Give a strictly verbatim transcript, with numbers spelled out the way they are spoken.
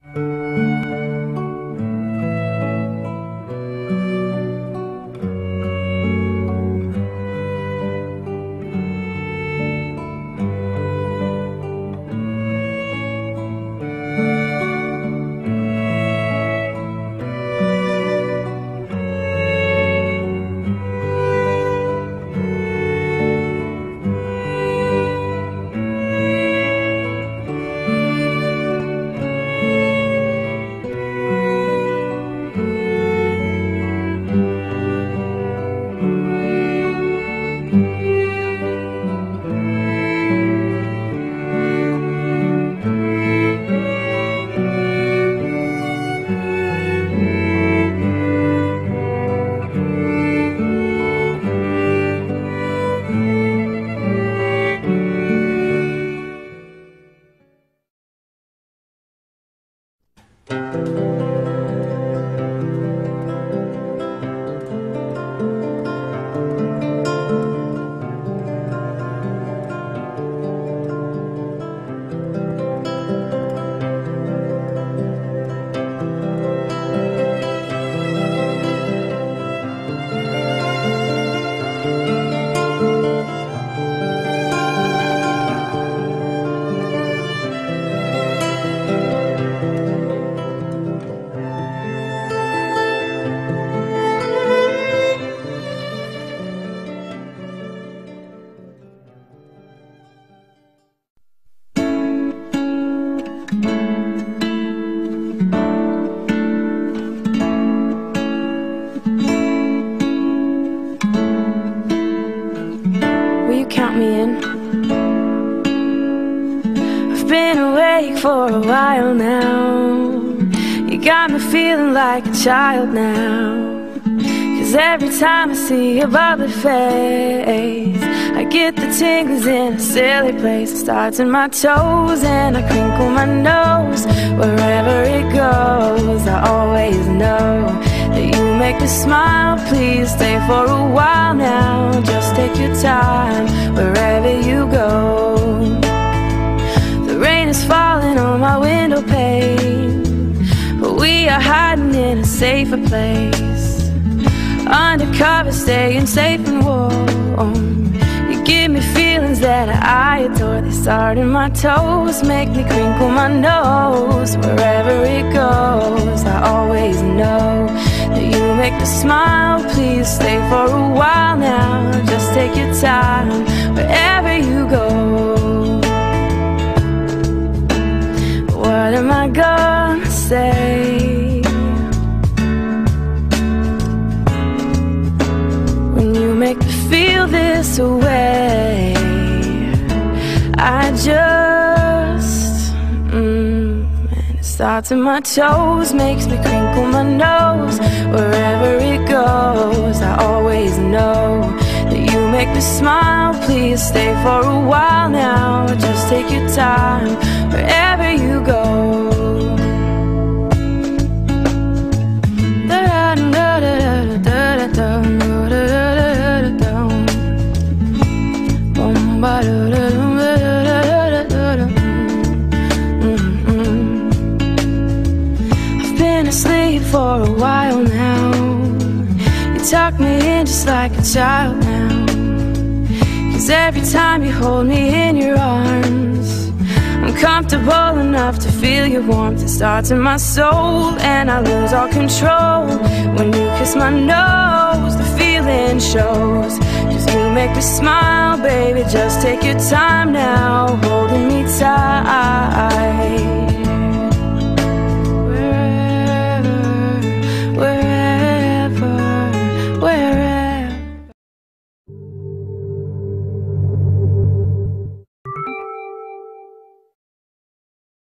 Count me in. I've been awake for a while now. You got me feeling like a child now. Cause every time I see your bubbly face, I get the tingles in a silly place. It starts in my toes and I crinkle my nose. Wherever it goes, I always know that you make me smile. Please stay for a while now. Just take your time wherever you go. The rain is falling on my window pane, but we are hiding in a safer place. Undercover, staying safe and warm. You give me feelings that I adore. They start in my toes, make me crinkle my nose. Wherever it goes, I always know that you make me smile. Please stay for a while now. Just take your time wherever you go. What am I gonna say when you make me feel this way? I just mm, and it starts in my toes, makes me crinkle my nose. Wherever it goes, I always know that you make me smile. Please stay for a while now. Just take your time wherever you go. I've been asleep for a while now. You tuck me in just like a child now. Cause every time you hold me in your arms, I'm comfortable enough to feel your warmth. It starts in my soul and I lose all control. When you kiss my nose, the feeling shows. Cause you make me smile, baby, just take your time now. Holding me